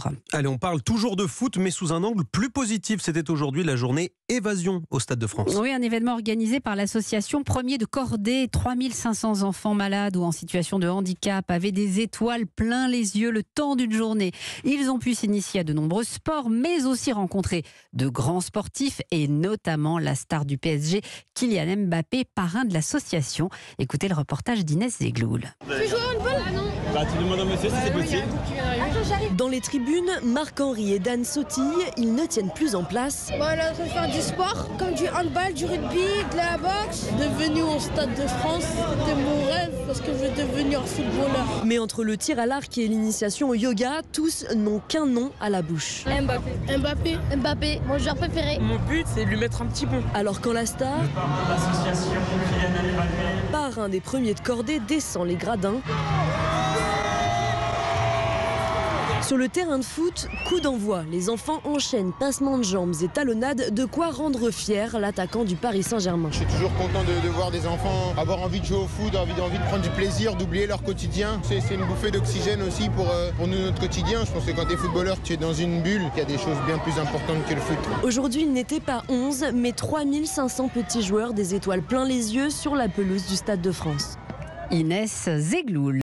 jours. Allez, on parle toujours de foot, mais sous un angle plus positif. C'était aujourd'hui la journée Évasion au Stade de France. Oui, un événement organisé par l'association Premier de Cordée. 3500 enfants malades ou en situation de handicap avaient des étoiles plein les yeux le temps d'une journée. Ils ont pu s'initier à de nombreux sports, mais aussi rencontrer de grands sportifs et notamment la star du PSG, Kylian Mbappé, parrain de l'association. Écoutez le reportage d'Inès Zegloul. Tu joues au handball ? Tu demandes au monsieur si c'est possible. Dans les tribunes, Marc-Henri et Dan sautillent, ils ne tiennent plus en place. Voilà, ça faire du sport, comme du handball, du rugby, de la boxe. Devenu au Stade de France, c'était mon rêve parce que je veux devenir footballeur. Mais entre le tir à l'arc et l'initiation au yoga, tous n'ont qu'un nom à la bouche. Mbappé. Mbappé. Mbappé, mon joueur préféré. Mon but, c'est de lui mettre un petit pont. Alors quand la star, parrain des Premiers de Cordée, descend les gradins. Sur le terrain de foot, coup d'envoi. Les enfants enchaînent passements de jambes et talonnades, de quoi rendre fier l'attaquant du Paris Saint-Germain. Je suis toujours content de voir des enfants avoir envie de jouer au foot, envie de prendre du plaisir, d'oublier leur quotidien. C'est une bouffée d'oxygène aussi pour nous, notre quotidien. Je pense que quand tu es footballeur, tu es dans une bulle. Il y a des choses bien plus importantes que le foot. Aujourd'hui, ils n'étaient pas 11, mais 3500 petits joueurs des étoiles plein les yeux sur la pelouse du Stade de France. Inès Zegloul.